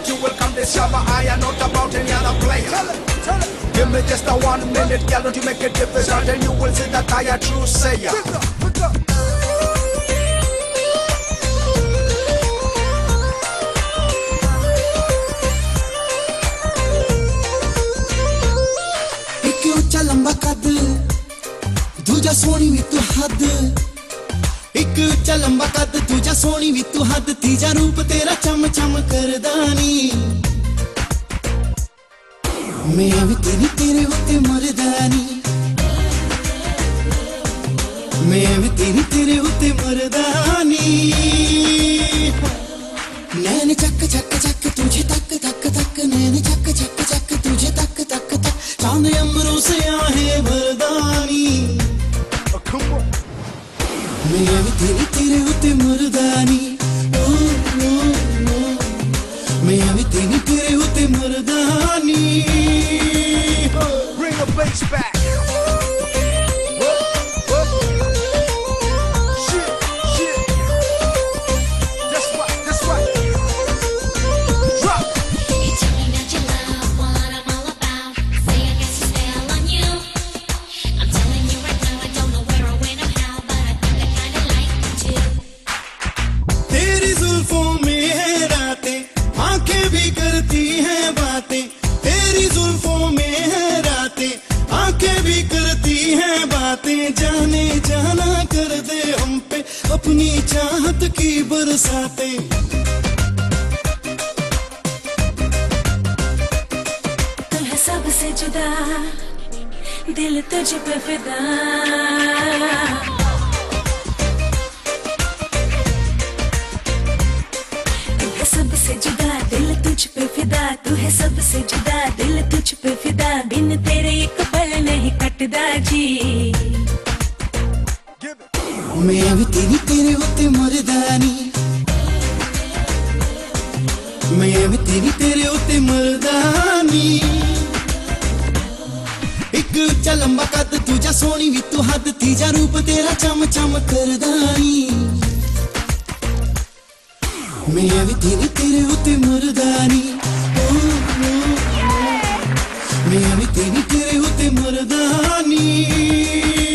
you will come discover I am not about any other player. Give me just a 1 minute, girl, don't you make it difficult, and you will see that I am true sayer. एक ऊंचा लंबा कद, दूजा सोनी भी तू हद। एक ऊंचा लंबा कद, दूजा सोनी भी तू हद, तीजा रूप तेरा चम चम करदानी। मैं भी तेरे होते मर्दानी, मैं भी तेरे होते मर्दानी। नैन चक चक चक तुझे तक तक तक, नैन चक चक चक तुझे तक तक तक, चांद अम्बरों से आहे मर्दानी। मैं भी तेरे होते मर्दानी, ओ ओ ओ, मैं भी तेरे होते मर्दानी। Bring the bass back. जाने जाना कर दे हम पे अपनी चाहत की बरसातें। तू है सबसे जुदा, दिल तुझ पे फिदा। तू है सबसे जुदा, दिल तुझ पे फिदा। तू है सबसे जुदा, दिल तुझ पे फिदा। बिन तेरे एक पल नहीं कटदा जी। मैं भी तेरे होते मर्दानी, मैं भी तेरे होते मर्दानी। एक ऊंचा लंबा कद, दूजा सोनी भी तू हद, तीजा रूप तेरा चम चम करदानी। मैं भी तेरे होते मर्दानी, ओ ओ ओ, मैं भी तेरे होते मर्दानी।